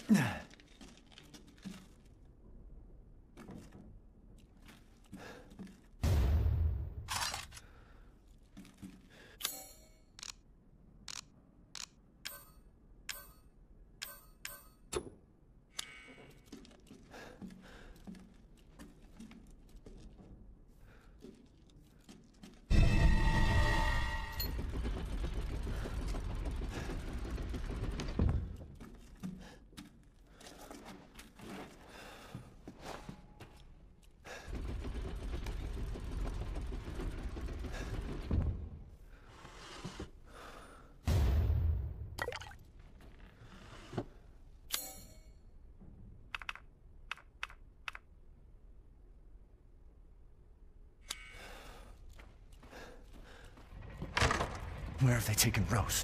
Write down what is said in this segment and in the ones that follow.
Where have they taken Rose?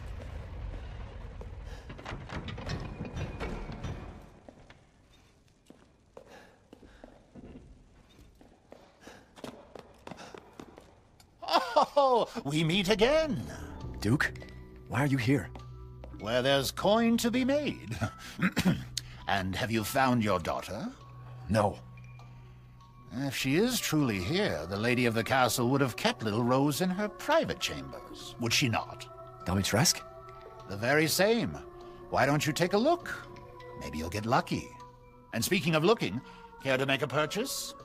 Oh, we meet again. Duke? Why are you here? Where there's coin to be made. And have you found your daughter? No. If she is truly here, the lady of the castle would have kept little Rose in her private chambers, would she not? Dimitrescu? The very same. Why don't you take a look? Maybe you'll get lucky. And speaking of looking, care to make a purchase?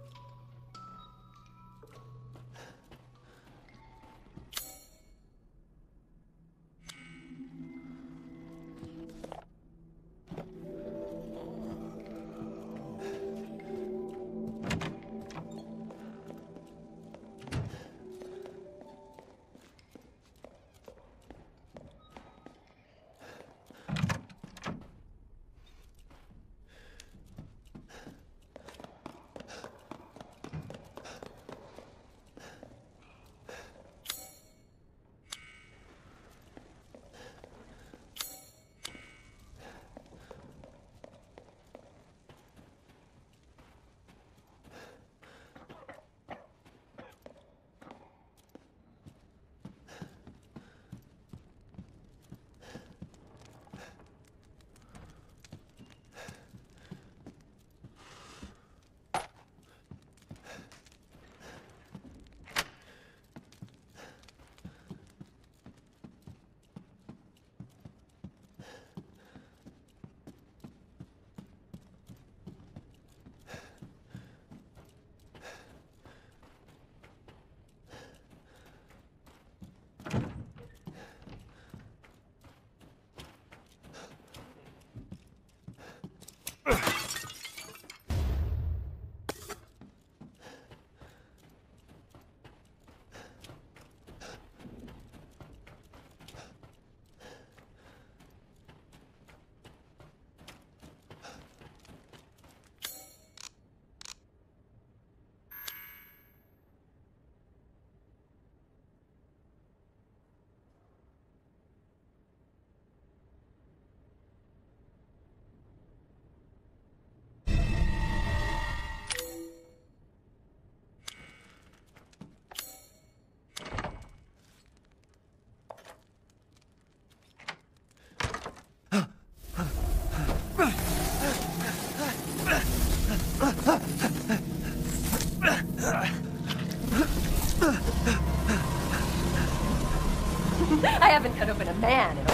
I haven't cut open a man in a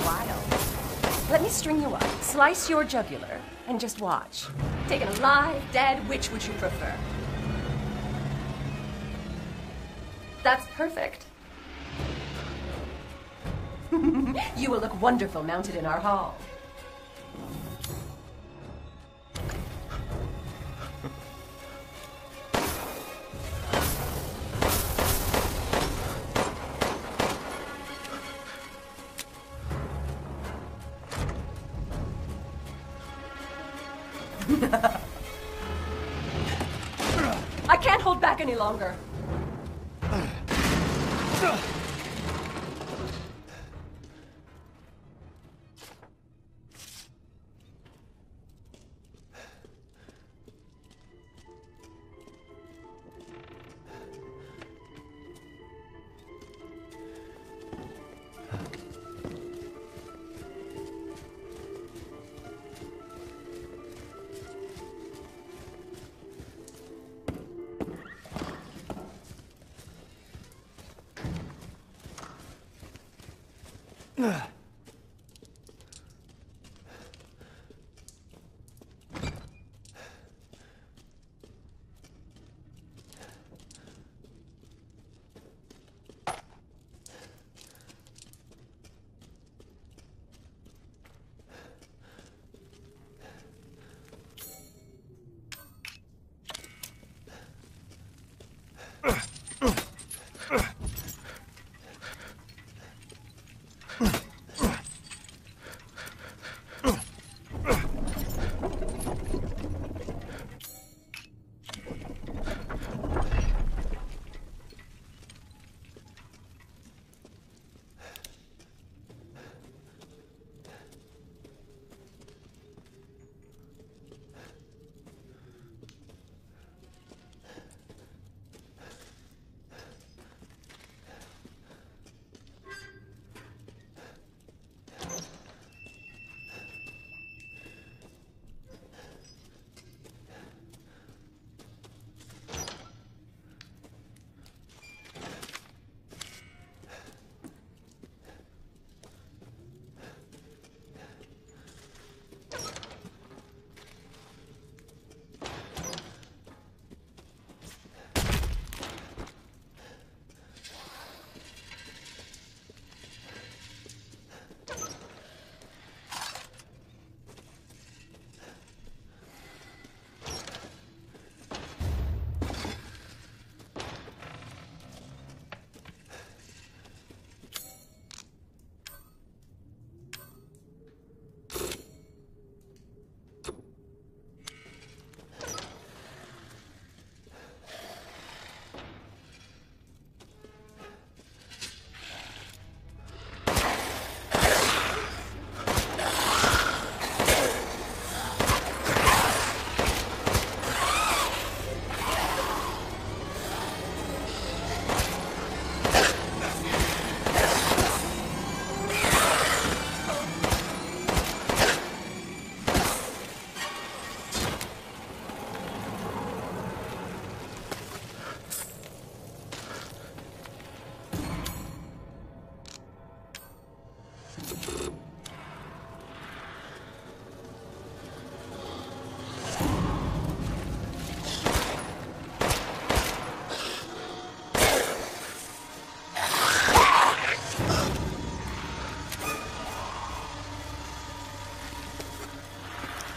while. Let me string you up, slice your jugular, and just watch. Taken alive, dead, which would you prefer? That's perfect. You will look wonderful mounted in our hall. I can't hold back any longer.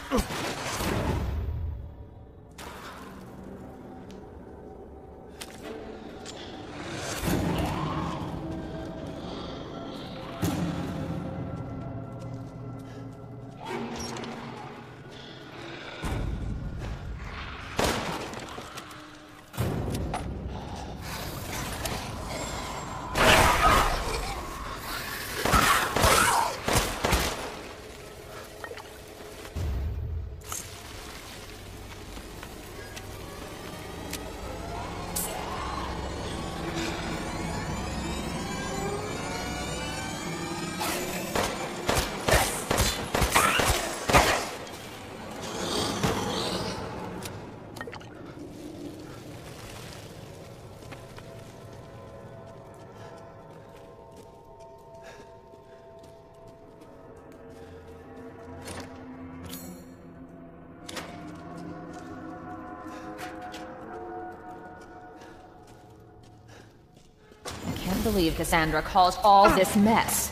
I can't believe Cassandra caused all this mess.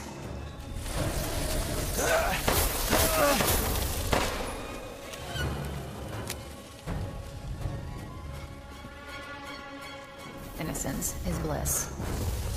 Innocence is bliss.